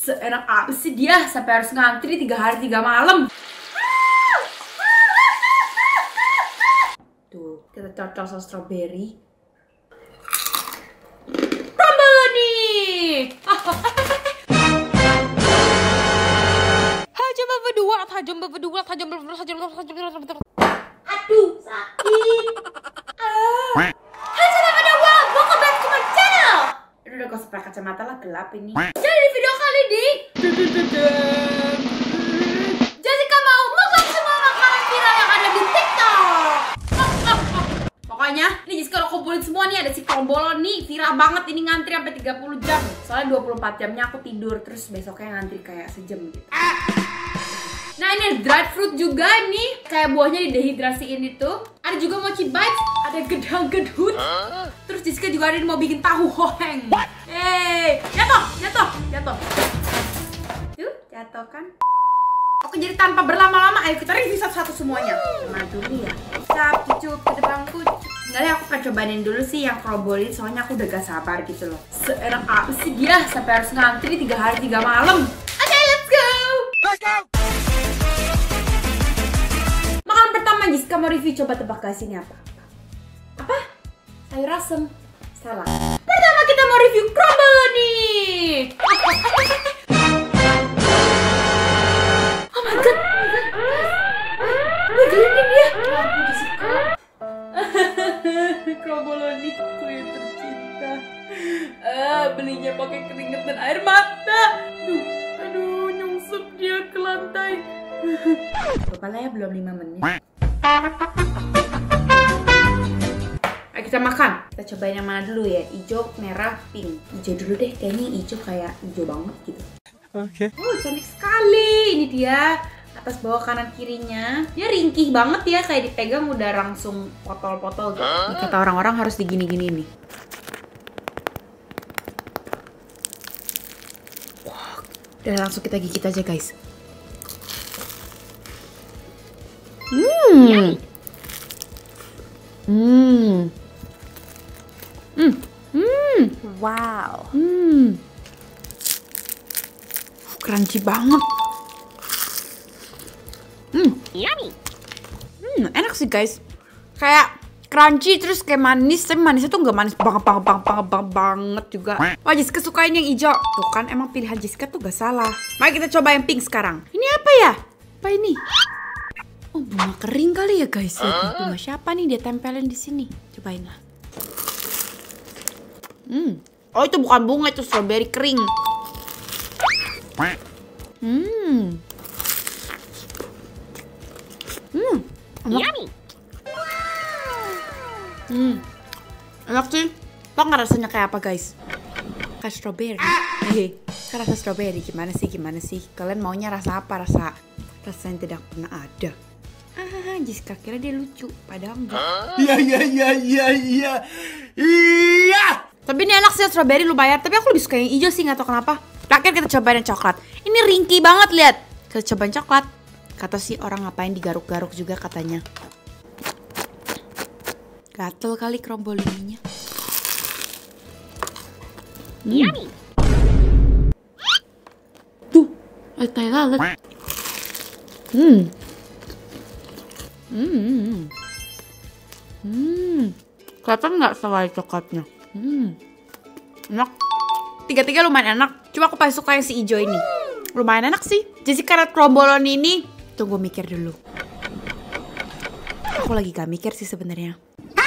Seenak apa sih dia sampai harus ngantri 3 hari 3 malam. Tuh, kita cocok sama strawberry. Crumble nih. Aduh, sakit. Welcome back to my channel. Udah gak usah pakai kacamata lah, gelap ini. Jadi di video kali ini Jessica mau makan semua makanan viral yang ada di TikTok. Pokoknya ini Jessica udah kumpulin semua nih. Ada si Krombolon nih, viral banget ini, ngantri sampai 30 jam. Soalnya 24 jamnya aku tidur, terus besoknya ngantri kayak sejam gitu. Nah ini dried fruit juga nih, kayak buahnya didehidrasiin itu. Ada juga mochi bites, ada gedang gedhut. Terus Jessica juga ada yang mau bikin tahu hoheng. Hey, jatuh. Tuh, jatuh kan? Oke, jadi tanpa berlama-lama, ayo kita review satu-satu semuanya. Mana dulu ya? Cap, cucup, ke depan kucup. Sebenarnya aku pengen cobain dulu sih yang Krombolon, soalnya aku udah gak sabar gitu loh. Seenak apa sih dia sampai harus ngantri 3 hari 3 malam. Oke, let's go! Makanan pertama Jessica mau review, coba tebak guys ini apa? Apa? Sayur asem. Salah. Pertama kita mau review Krombolon nih. Oh my god. Gelinding dia. Krombolon itu yang tercinta. Belinya pakai keringet dan air mata. Aduh, nyungsep dia ke lantai. Kepala ya belum 5 menit. Ayo kita makan. Kita cobain yang mana dulu ya? Hijau, merah, pink. Hijau dulu deh, kayaknya hijau kayak hijau banget gitu. Oke. Cantik sekali. Ini dia atas bawah kanan kirinya. Dia ringkih banget ya, kayak dipegang udah langsung potol-potol gitu. Kata orang-orang harus digini-gini nih. Wah, udah langsung kita gigit aja guys. Wow. Crunchy banget. Yummy. Enak sih guys. Kayak crunchy terus kayak manis, tapi manisnya tuh nggak manis banget juga. Wah, Jessica sukain yang hijau. Tuh kan emang pilihan Jessica tuh gak salah. Mari kita coba yang pink sekarang. Ini apa ya? Apa ini? Oh, bunga kering kali ya guys. Bunga siapa nih dia tempelin di sini? Cobain lah. Oh, itu bukan bunga, itu strawberry kering. Enak. Enak sih. Tau nggak rasanya kayak apa guys? Kayak strawberry. Kan rasa strawberry gimana sih? Kalian maunya rasa apa? Rasa yang tidak pernah ada. Jessica kira dia lucu, padahal enggak. Iya. Tapi ini enak sih strawberry lumayan. Tapi aku lebih suka yang hijau sih, nggak tahu kenapa. Terakhir kita cobain yang coklat. Ini ringkih banget, lihat. Kita cobain coklat. Kata sih orang ngapain digaruk-garuk juga katanya. Gatel kali Krombolonnya. Yummy. Tuh, tai lalat. Kelihatan nggak selai coklatnya? Enak. Tiga-tiga lumayan enak. Cuma aku paling suka yang si hijau ini. Lumayan enak sih. Jadi karena Krombolon ini, tunggu mikir dulu. Aku lagi gak mikir sih sebenarnya.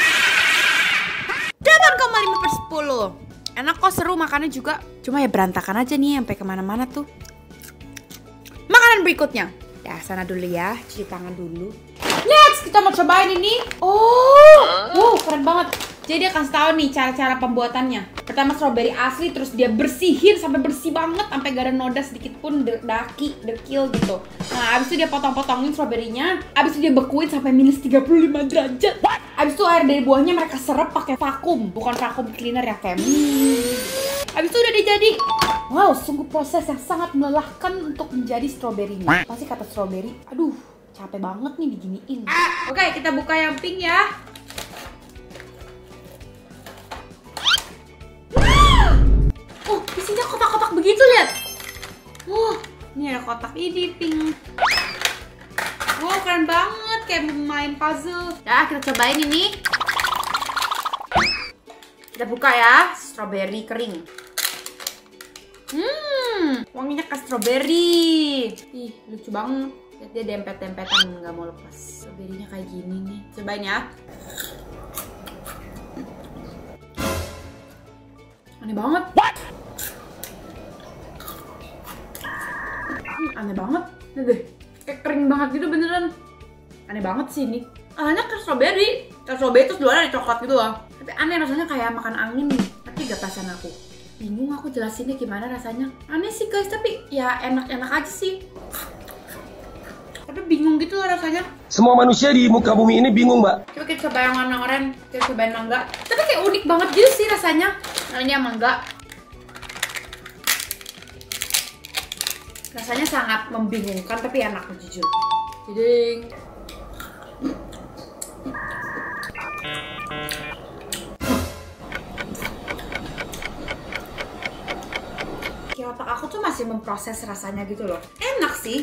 8,5/10. Enak kok, seru makannya juga. Cuma ya berantakan aja nih sampai kemana-mana tuh. Makanan berikutnya. Ya sana dulu ya, cuci tangan dulu. Next kita mau cobain ini. Wow, keren banget. Jadi dia kasih tahu nih cara-cara pembuatannya. Pertama strawberry asli, terus dia bersihin sampai bersih banget, sampai gak ada noda sedikit pun, dekil gitu. Nah, abis itu dia potong-potongin strawberrynya, abis itu dia bekuin sampai minus 35 derajat. Abis itu air dari buahnya mereka serap pakai vakum, bukan vakum cleaner ya kayak abis itu udah jadi. Wow, sungguh proses yang sangat melelahkan untuk menjadi strawberrynya. Pasti kata strawberry, aduh capek banget nih diginiin. Oke, kita buka yang pink ya. Oh, isinya kotak-kotak begitu, lihat. Ini ada kotak ini pink. Wow, keren banget, kayak main puzzle. Dah, kita cobain ini. Kita buka ya, strawberry kering. Wanginya kayak strawberry. Ih, lucu banget. Lihat dia dempet-dempetan, nggak mau lepas. Strawberry-nya kayak gini nih. Cobain ya. Aneh banget. Aneh banget. Lihat deh, kayak kering banget gitu beneran. Aneh banget sih ini. Awalnya kayak strawberry. Kayak strawberry terus luarnya ada coklat gitu loh. Tapi aneh rasanya kayak makan angin nih. Tapi gak perasaan aku. Bingung aku jelasinnya gimana rasanya. Aneh sih guys, tapi ya enak-enak aja sih. Tapi bingung gitu loh rasanya. Semua manusia di muka bumi ini bingung, Mbak. Coba kita coba yang warna oranye, kita cobain mangga. Tapi kayak unik banget gitu sih rasanya. Nah ini yang mangga. Rasanya sangat membingungkan tapi enak jujur. Jadi kayak otak aku tuh masih memproses rasanya gitu loh. Enak sih.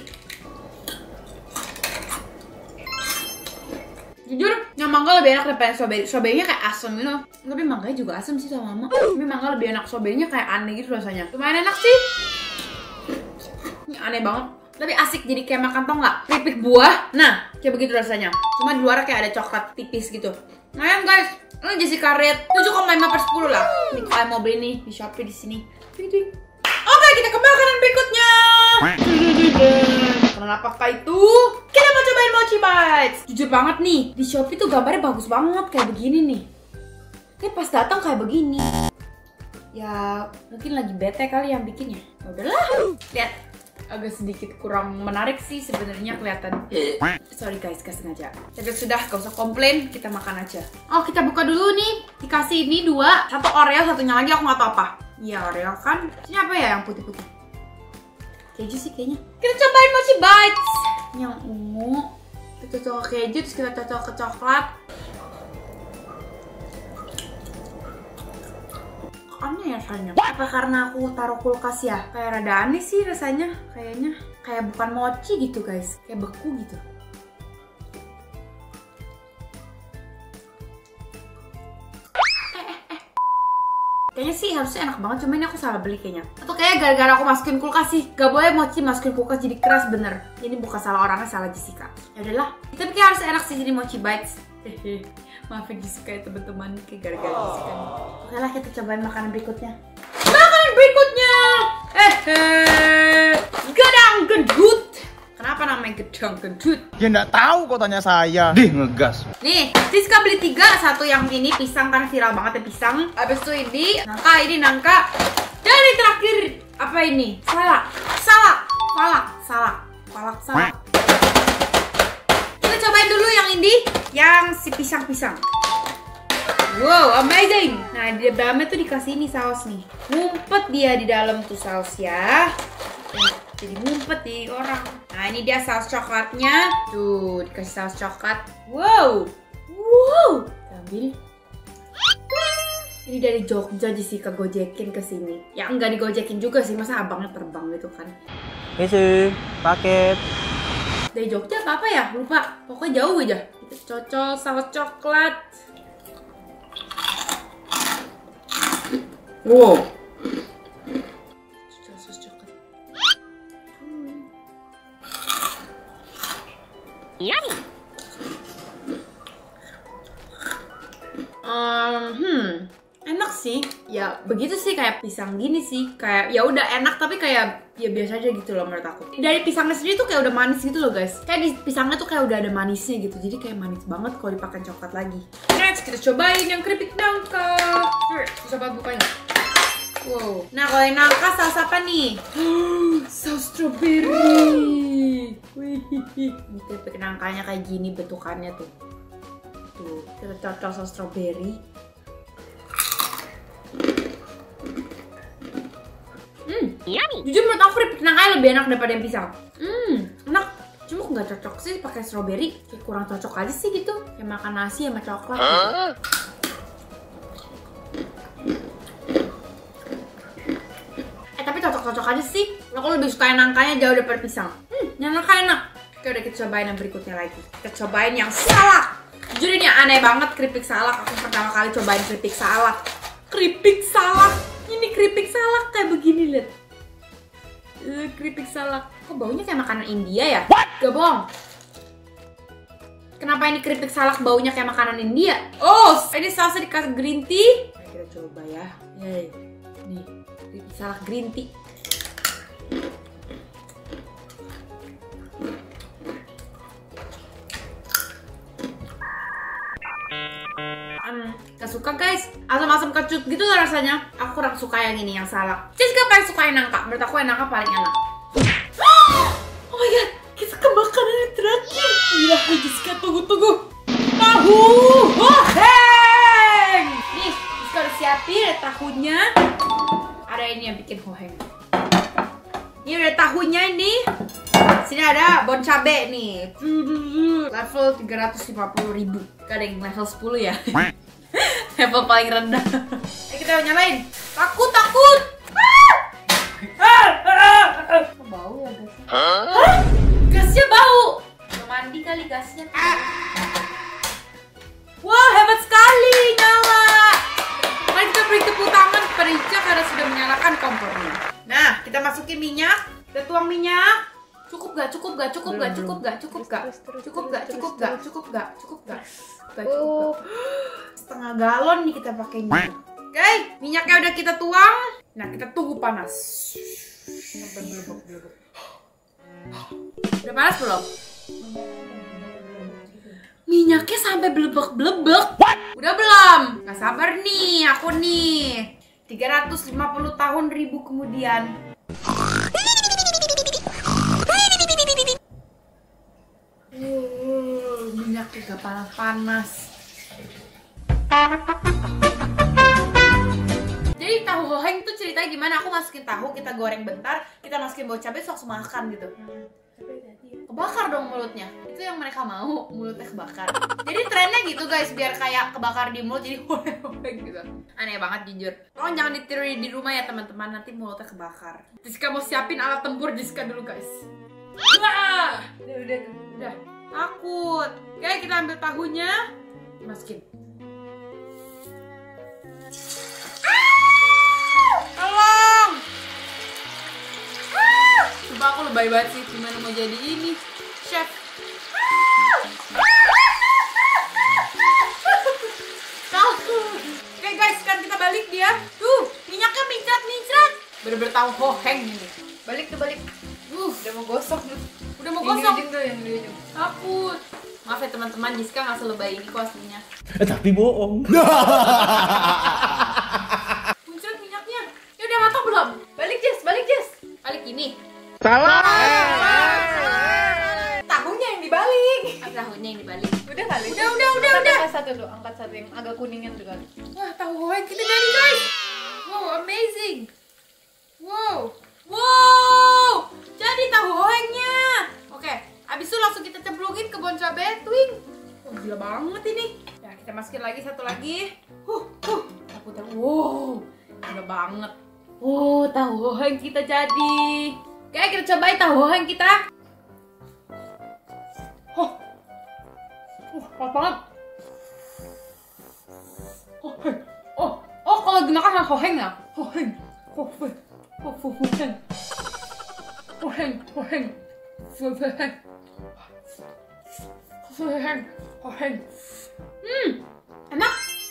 Jujur, yang mangga lebih enak daripada strawberry. Strawberry-nya kayak asem gitu. Tapi mangganya juga asem sih sama mama. Tapi mangga lebih enak, strawberry-nya kayak aneh gitu rasanya. Lumayan enak sih. Ini aneh banget. Tapi asik, jadi kayak makan tau nggak? Keripik buah. Nah, kayak begitu rasanya. Cuma di luar kayak ada coklat tipis gitu. Nah guys, ini Jessica Red 7,5/10 lah. Ini kalian mau beli nih di Shopee di sini. Oke, kita ke makanan berikutnya. Makanan apakah itu? Kita mau cobain Mochi Bites. Jujur banget nih, di Shopee tuh gambarnya bagus banget kayak begini nih. Tapi pas datang kayak begini. Ya, mungkin lagi bete kali yang bikinnya. Ya udahlah. Lihat, agak sedikit kurang menarik sih sebenarnya kelihatan. Sorry guys, gak sengaja. Tapi sudah, gak usah komplain, kita makan aja. Oh, kita buka dulu nih. Dikasih ini 2, satu Oreo, satunya lagi aku nggak tahu apa. Iya, Oreo kan. Ini apa ya yang putih-putih? Keju sih kayaknya. Kita cobain Mochi Bites. Yang ungu. Kita cocok ke keju, terus kita cocok ke coklat. Aneh ya rasanya. Apa karena aku taruh kulkas ya? Kayak rada aneh sih rasanya. Kayaknya kayak bukan mochi gitu guys. Kayak beku gitu. Kayaknya sih harusnya enak banget, cuma ini aku salah beli kayaknya. Atau kayak gara-gara aku masukin kulkas sih. Gak boleh mochi masukin kulkas jadi keras bener. Ini bukan salah orangnya, salah Jessica. Ya udahlah. Tapi kayak harus enak sih jadi Mochi Bites. Maafin Jessica ya teman-teman, kayak gara-gara Jessica nih. Oke lah, kita cobain makanan berikutnya. Makanan berikutnya. Gedang gendut. Kenapa namanya gedang gendut? Ya nggak tahu kok tanya saya. Dih ngegas. Nih, Siska beli 3, satu yang ini pisang karena viral banget ya pisang. Habis itu ini nangka. Dan yang terakhir apa ini? Salak. Kita cobain dulu yang ini, yang si pisang-pisang. Wow, amazing. Nah, di dalamnya tuh dikasih ini saus nih. Ngumpet dia di dalam tuh saus ya. Jadi ngumpet di orang. Nah, ini dia saus coklatnya. Tuh, dikasih saus coklat. Wow. Kita ambil. Ini dari Jogja Jessica gojekin ke sini. Ya enggak digojekin juga sih, masa abangnya terbang gitu kan. Isi paket. Dari Jogja apa ya? Lupa. Pokoknya jauh aja. Kita cocok saus coklat. Wow. Saus coklat. Yummy. Enak sih. Ya begitu sih, kayak pisang gini sih. Kayak ya udah enak tapi kayak ya biasa aja gitu loh menurut aku. Dari pisangnya sendiri tuh kayak udah manis gitu loh guys. Kayak di pisangnya tuh kayak udah ada manisnya gitu. Jadi kayak manis banget kalau dipakai coklat lagi. Next kita cobain yang keripik nangka. Coba bukanya. Wow. Nah kalau yang nangka saus apa nih? Saus strawberry. Wih. Ini keripik nangkanya kayak gini bentukannya tuh. Tuh kita cocok saus strawberry. Yummy. Jujur menurut aku keripik nangka lebih enak daripada yang pisang. Enak. Cuma aku nggak cocok sih pakai strawberry. Kayak kurang cocok aja sih gitu. Kayak makan nasi sama coklat. Tapi cocok cocok-cocok aja sih. Aku lebih suka yang nangkanya jauh daripada pisang. Yang nangka enak. Oke, udah kita cobain yang berikutnya lagi. Kita cobain yang salak. Jujur ini aneh banget keripik salak. Aku pertama kali cobain keripik salak. Keripik salak. Ini keripik salak kayak begini, lihat. Keripik salak. Kok baunya kayak makanan India ya? Gak bohong. Kenapa ini keripik salak baunya kayak makanan India? Oh, ini sausnya dikasih green tea. Nah, kita coba ya. Nih, keripik salak green tea. Gak suka guys, asam-asam kecut gitu lah rasanya. Aku kurang suka yang ini, yang salak. Jessica paling suka yang nangka. Menurut aku yang nangka paling enak. Oh my god, kita ke makanan yang terakhir. Iya, Jessica tunggu. Tahu hoheng. Nih, Jessica udah siapin tahunya. Ada ini yang bikin hoheng. Ini udah tahunya ini. Sini ada bon cabe nih. Level 350.000. Gak ada yang level 10 ya. Level paling rendah. Ayo kita nyalain. Takut. Kok bau ya gasnya? Gasnya bau. Udah mandi kali gasnya. Wah, hebat sekali nyala. Mari kita beri tepuk tangan kepada Ica karena sudah menyalakan kompornya. Nah, kita masukin minyak. Kita tuang minyak. Cukup gak? Setengah galon nih kita pakainya. Oke, minyaknya udah kita tuang. Nah, kita tunggu panas. Udah panas belum? Minyaknya sampai blebek-blebek. Udah belum? Gak sabar nih, aku nih. 350 tahun ribu kemudian. Minyaknya gak panas-panas. Jadi tahu hoheng tuh ceritanya gimana? Aku masukin tahu, kita goreng bentar, kita masukin bawang cabai, langsung makan gitu. Kebakar dong mulutnya. Itu yang mereka mau, mulutnya kebakar. Jadi trennya gitu guys, biar kayak kebakar di mulut jadi hoheng gitu. Aneh banget jujur. Tolong jangan ditiru di rumah ya teman-teman, nanti mulutnya kebakar. Jessica mau siapin alat tempur Jessica dulu guys. Wah, udah. Takut. Oke, kita ambil tahunya, masukin. Tolong. Coba aku lebay banget sih, gimana mau jadi ini, chef. Takut. Oke guys, sekarang kita balik dia. Tuh, minyaknya mincrat. Bener-bener tahu hoheng ini. Balik. Udah mau gosok. Yang di ujung. Takut. Maaf ya teman-teman, Jessica nggak selebay ini kok aslinya. Tapi bohong. Muncrat minyaknya. Ya udah matang belum? Balik Jess. Balik ini. Salah. Tahunya yang dibalik. Tahunya yang dibalik. Udah kali. Udah. Angkat satu yang agak kuningnya tuh kali. Wah, tahu hoheng kita jadi guys. Wow, amazing. Wow. Jadi tahu hohengnya. Oke, abis itu langsung kita cemplungin ke bon cabai, twing. Oh, gila banget ini. Ya, kita masukin lagi satu lagi. Wow, gila banget. Oh, tahu hoheng kita jadi. Oke, kita cobain tahu hoheng kita. Enak banget. Oh, kalau gunakan hoheng ya? Hoheng. Enak.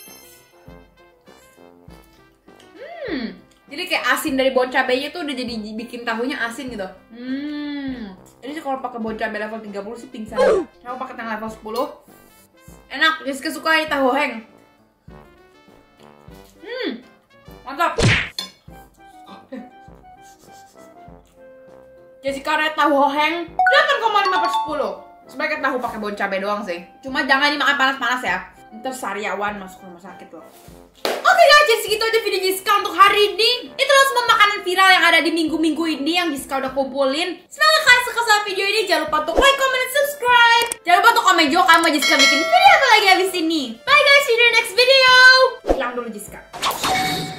Jadi kayak asin dari bon cabainya tuh udah jadi bikin tahunya asin gitu. Ini kalau pakai bon cabai level 30 sih pingsan. Aku pakai yang level 10. Enak, Jessica suka ini tahu hoheng. Mantap. Jessica rate tahu hoheng 8,5/10. Sebaiknya tahu pakai bon cabai doang sih. Cuma jangan dimakan panas-panas ya. Ntar sariawan masuk rumah sakit loh. Oke guys, jadi segitu aja video Jessica untuk hari ini. Itulah semua makanan viral yang ada di minggu-minggu ini yang Jessica udah kumpulin. Semoga kalian suka sama video ini. Jangan lupa untuk like, comment, dan subscribe. Jangan lupa untuk komen juga kamu Jessica bikin video apa lagi habis ini. Bye guys, see you in the next video. Hilang dulu Jessica.